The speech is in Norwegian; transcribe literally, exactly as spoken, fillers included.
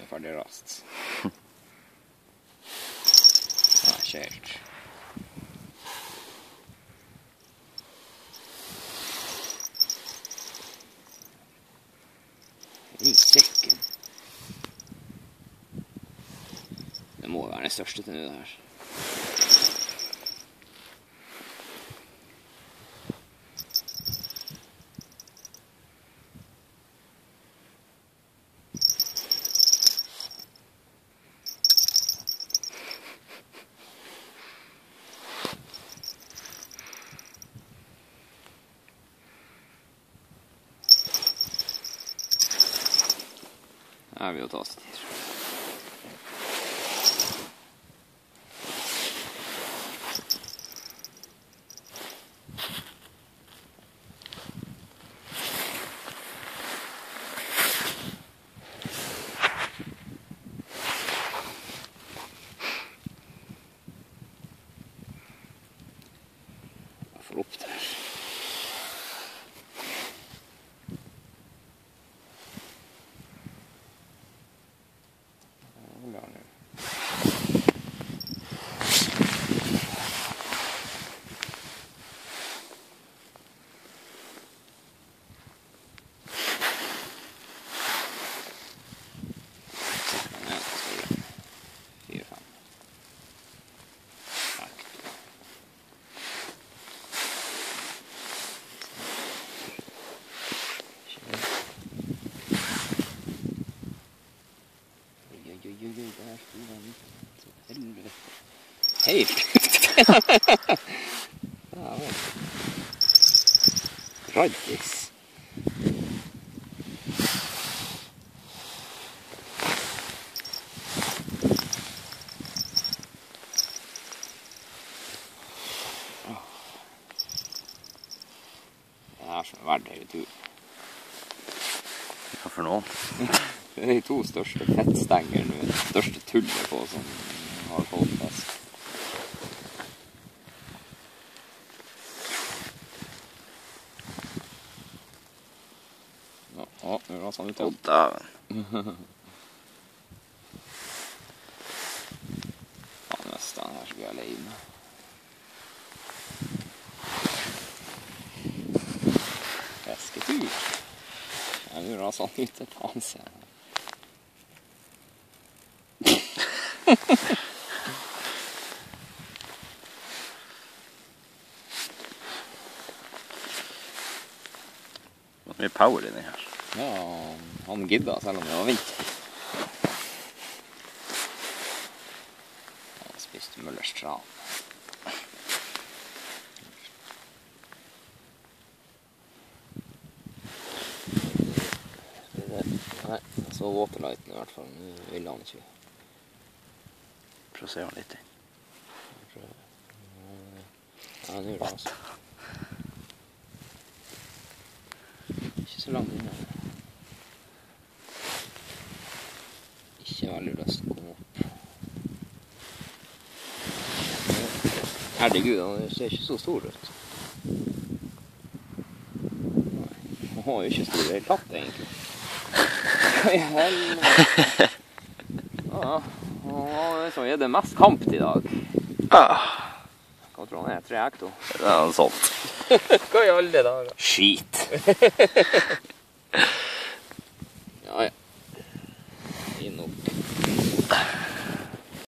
ferdig rast. Ja, ikke helt. I strikken. Det må være den største til nå det her. Her vil jo ta oss tid. Jeg får opp der. Helt ja, Raddis. Det er som en hverdag tur. Hva for noen? Det er de to største fettstengene, det største tullet på som har fått fast. Ja, nå er det sånn ut. Å, dæven. Ja, nesten her så blir jeg alene. Fisketur. Ja, nå er det sånn ut et annet sted. Det var mye power i den her. Ja, han gidda selv om det var vinter. Han spiste Møllers tran. Nei, jeg så waterlighten i hvert fall. Nå ville han ikke. Prøv å se han litt i. Ja, nå gjør det altså. Ikke så langt inne. Ikke veldig lyst til å komme opp. Herregud, han ser ikke så stor ut. Nei, han var jo ikke stor i hele tatt, egentlig. Hva i helvete? Ja, han har liksom gitt det mest kamp i dag. Ah, Hva tror han er? Tre hekto? det er noe sånt. Hva i alle dager? Skit.